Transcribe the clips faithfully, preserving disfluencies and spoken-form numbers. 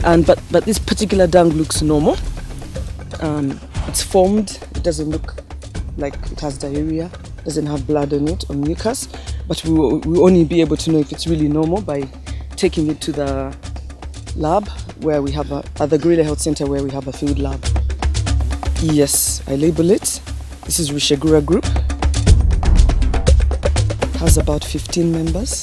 And but but this particular dung looks normal. Um, it's formed. It doesn't look like it has diarrhea. Doesn't have blood on it or mucus. But we will we'll only be able to know if it's really normal by taking it to the lab where we have a, at the Gorilla Health Center where we have a field lab. Yes, I label it. This is Rishegura Group. It has about fifteen members.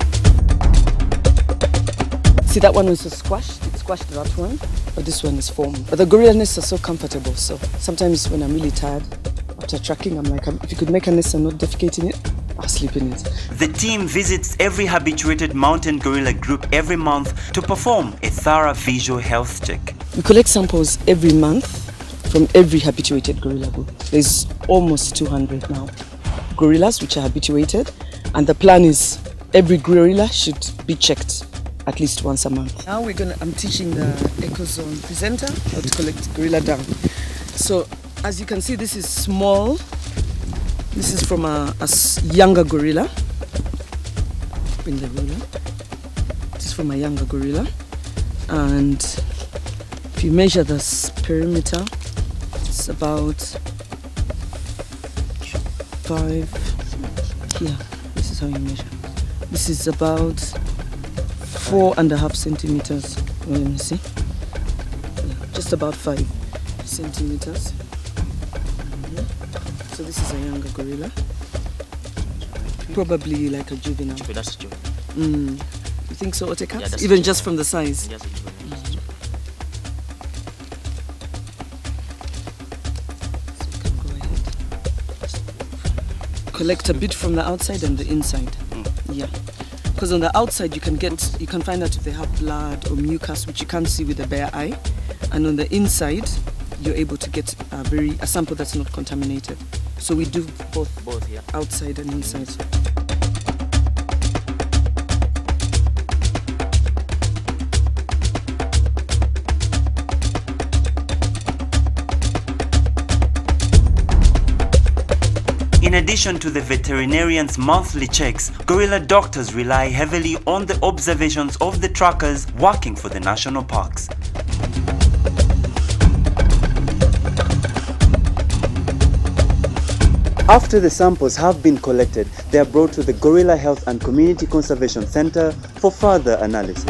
See, that one was squashed. It squashed that one, but this one is formed. But the gorilla nests are so comfortable. So sometimes when I'm really tired after tracking, I'm like, if you could make a nest and not defecate in it, I'll sleep in it. The team visits every habituated mountain gorilla group every month to perform a thorough visual health check. We collect samples every month from every habituated gorilla group. There's almost two hundred now gorillas which are habituated, and the plan is every gorilla should be checked at least once a month. Now we're gonna, I'm teaching the ECOZONE presenter how to collect gorilla dung. So as you can see, this is small. This is from a, a younger gorilla. Bring the ruler. This is from a younger gorilla. And if you measure this perimeter, it's about five. Here, this is how you measure. This is about four and a half centimeters. Let me see. Yeah, just about five centimeters. So this is a younger gorilla. Probably like a juvenile. That's a juvenile. Mm. You think so, Oteka? Yeah, even just from the size? Yes, mm. So you can go ahead. Collect a bit from the outside and the inside. Mm. Yeah. Because on the outside you can get, you can find out if they have blood or mucus, which you can't see with the bare eye. And on the inside, you're able to get a very a sample that's not contaminated. So we do both, both yeah. outside and inside. In addition to the veterinarians' monthly checks, gorilla doctors rely heavily on the observations of the trackers working for the national parks. After the samples have been collected, they are brought to the Gorilla Health and Community Conservation Center for further analysis.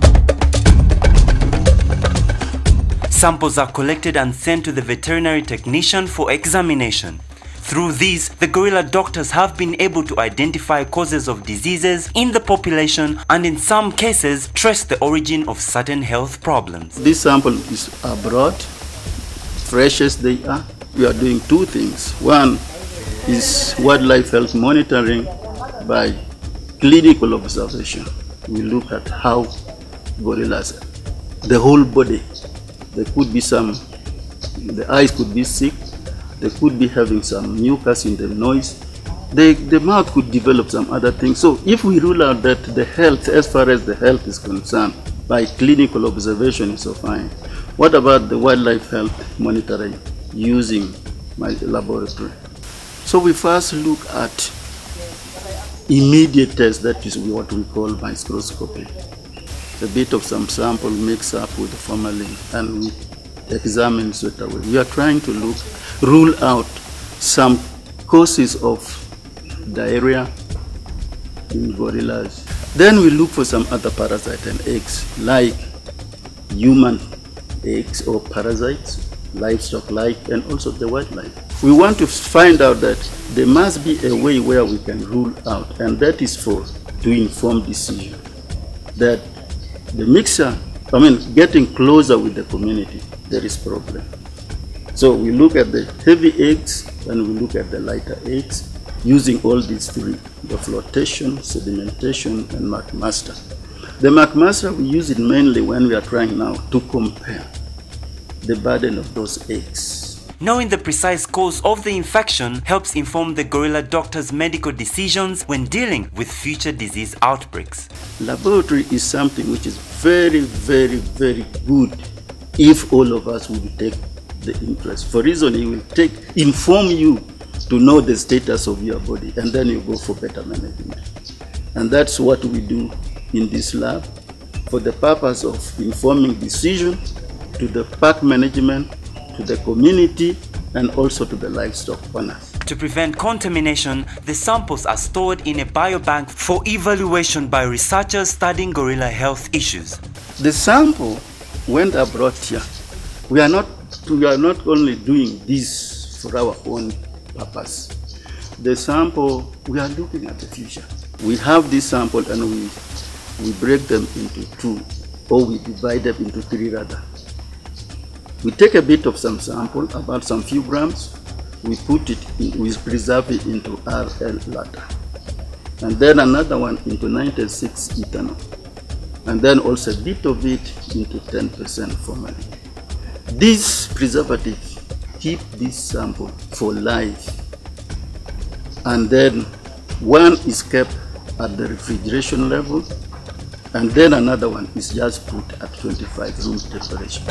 Samples are collected and sent to the veterinary technician for examination. Through these, the gorilla doctors have been able to identify causes of diseases in the population and in some cases trace the origin of certain health problems. This sample is brought, fresh as they are. We are doing two things. One is wildlife health monitoring by clinical observation. We look at how gorillas, the whole body, there could be some, the eyes could be sick, they could be having some mucus in the nose, the, the mouth could develop some other things. So if we rule out that the health, as far as the health is concerned, by clinical observation is so fine, what about the wildlife health monitoring using my laboratory? So we first look at immediate test, that is what we call microscopy. A bit of some sample mixed up with formalin and we examine straight away. We are trying to look, rule out some causes of diarrhea in gorillas. Then we look for some other parasite and eggs, like human eggs or parasites, livestock-like, and also the wildlife. We want to find out that there must be a way where we can rule out, and that is for to inform decision. That the mixer, I mean, getting closer with the community, there is problem. So we look at the heavy eggs and we look at the lighter eggs, using all these three, the flotation, sedimentation, and McMaster. The McMaster, we use it mainly when we are trying now to compare the burden of those eggs. Knowing the precise cause of the infection helps inform the gorilla doctor's medical decisions when dealing with future disease outbreaks. Laboratory is something which is very, very, very good if all of us would take the interest. For reason, it will take, inform you to know the status of your body, and then you go for better management. And that's what we do in this lab. for the purpose of informing decision to the park management, to the community, and also to the livestock owners. To prevent contamination, the samples are stored in a biobank for evaluation by researchers studying gorilla health issues. The sample, when they are brought here, we are not, we are not only doing this for our own purpose. The sample, we are looking at the future. We have this sample and we, we break them into two, or we divide them into three rather. We take a bit of some sample, about some few grams, we put it, in, we preserve it into R L later. And then another one into ninety-six ethanol. And then also a bit of it into ten percent formalin. These preservatives keep this sample for life. And then one is kept at the refrigeration level, and then another one is just put at twenty-five room temperature.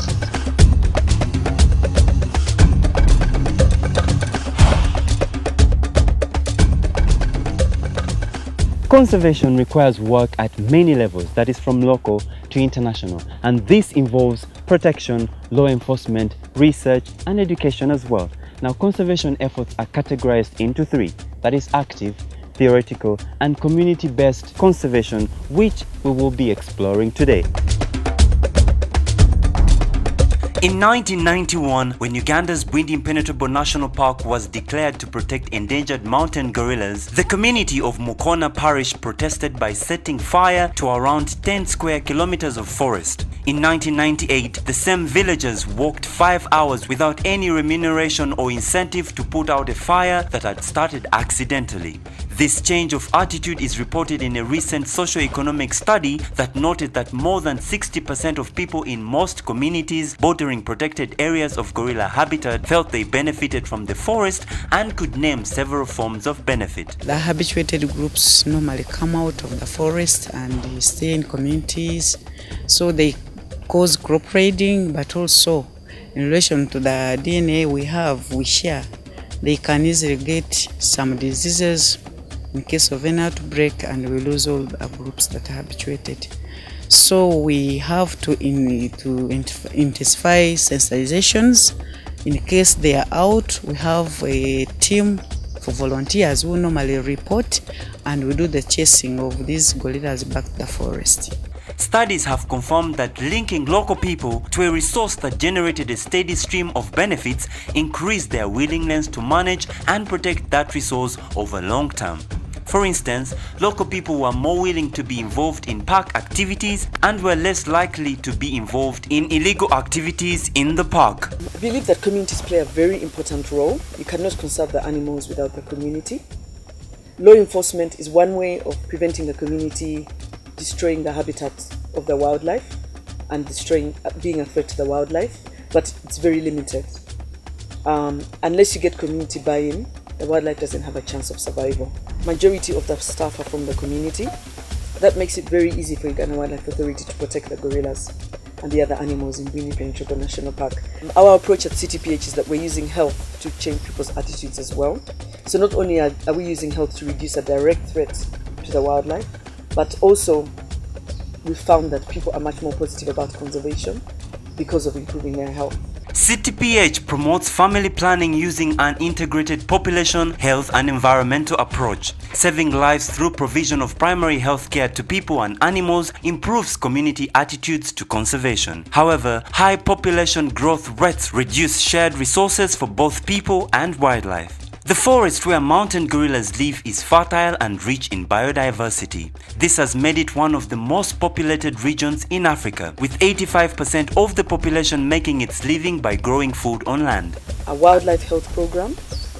Conservation requires work at many levels, that is from local to international, and this involves protection, law enforcement, research and education as well. Now, conservation efforts are categorized into three, that is active, theoretical and community-based conservation, which we will be exploring today. In nineteen ninety-one, when Uganda's Bwindi Impenetrable National Park was declared to protect endangered mountain gorillas, the community of Mukona Parish protested by setting fire to around ten square kilometers of forest. In nineteen ninety-eight, the same villagers walked five hours without any remuneration or incentive to put out a fire that had started accidentally. This change of attitude is reported in a recent socio-economic study that noted that more than sixty percent of people in most communities bordering protected areas of gorilla habitat felt they benefited from the forest and could name several forms of benefit. The habituated groups normally come out of the forest and stay in communities, so they cause crop raiding, but also in relation to the D N A we have, we share, they can easily get some diseases in case of an outbreak, and we lose all the groups that are habituated. So we have to, in, to intensify sensitizations. In case they are out, we have a team for volunteers who normally report, and we do the chasing of these gorillas back to the forest. Studies have confirmed that linking local people to a resource that generated a steady stream of benefits increased their willingness to manage and protect that resource over long term. For instance, local people were more willing to be involved in park activities and were less likely to be involved in illegal activities in the park. I believe that communities play a very important role. You cannot conserve the animals without the community. Law enforcement is one way of preventing the community destroying the habitat of the wildlife and destroying, being a threat to the wildlife, but it's very limited. Um, unless you get community buy-in, the wildlife doesn't have a chance of survival. Majority of the staff are from the community. That makes it very easy for Uganda Wildlife Authority to protect the gorillas and the other animals in Bwindi Impenetrable National Park. Our approach at C T P H is that we're using health to change people's attitudes as well. So not only are, are we using health to reduce a direct threat to the wildlife, but also we found that people are much more positive about conservation because of improving their health. C T P H promotes family planning using an integrated population, health and environmental approach. Saving lives through provision of primary health care to people and animals improves community attitudes to conservation. However, high population growth rates reduce shared resources for both people and wildlife. The forest where mountain gorillas live is fertile and rich in biodiversity. This has made it one of the most populated regions in Africa, with eighty-five percent of the population making its living by growing food on land. A wildlife health program,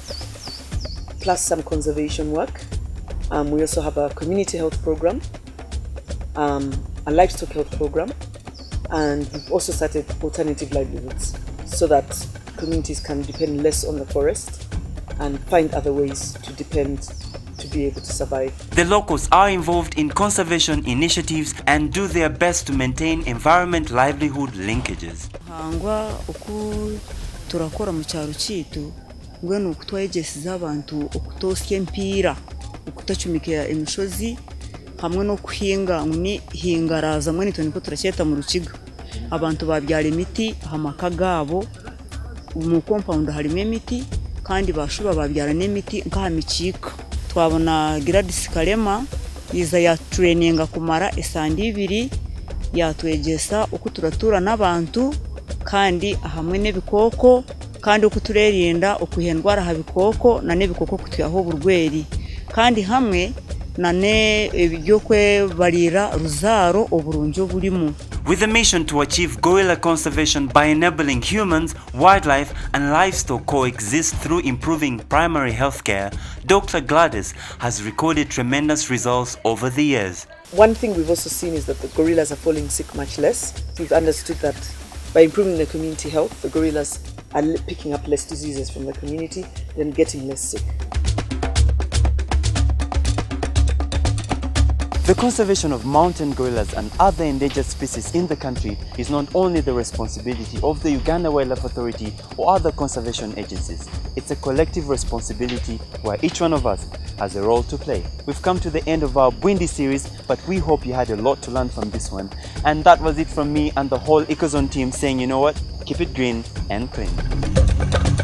plus some conservation work. Um, we also have a community health program, um, a livestock health program, and we've also started alternative livelihoods so that communities can depend less on the forest and find other ways to depend to be able to survive. The locals are involved in conservation initiatives and do their best to maintain environment livelihood linkages. Hangwa uku turakora mu cyaro kitu ngweno kutwegesiza abantu okutosya empira okutacumikira emishozi hamwe no kuhinga ni hingaraza mwe nitwe niko turacyeta mu rukiga abantu babyara imiti hamaka gabo mu compound harimo imiti kandi bashuba babyara n'imiti nk'amikika twabona Gladys Kalema iza ya traininga kumara esandi ibiri yatwegesa uko turatura n'abantu kandi ahamwe n'ebikoko kandi uko turerinda okuhendwara habikoko na nebikoko kutyaho burweri kandi hamwe nane ebyo kwe barira ruzaro oburunjo burimo. With a mission to achieve gorilla conservation by enabling humans, wildlife and livestock coexist through improving primary health care, Doctor Gladys has recorded tremendous results over the years. One thing we've also seen is that the gorillas are falling sick much less. We've understood that by improving the community health, the gorillas are picking up less diseases from the community and getting less sick. The conservation of mountain gorillas and other endangered species in the country is not only the responsibility of the Uganda Wildlife Authority or other conservation agencies. It's a collective responsibility where each one of us has a role to play. We've come to the end of our Bwindi series, but we hope you had a lot to learn from this one. And that was it from me and the whole ECOZONE team saying, you know what, keep it green and clean.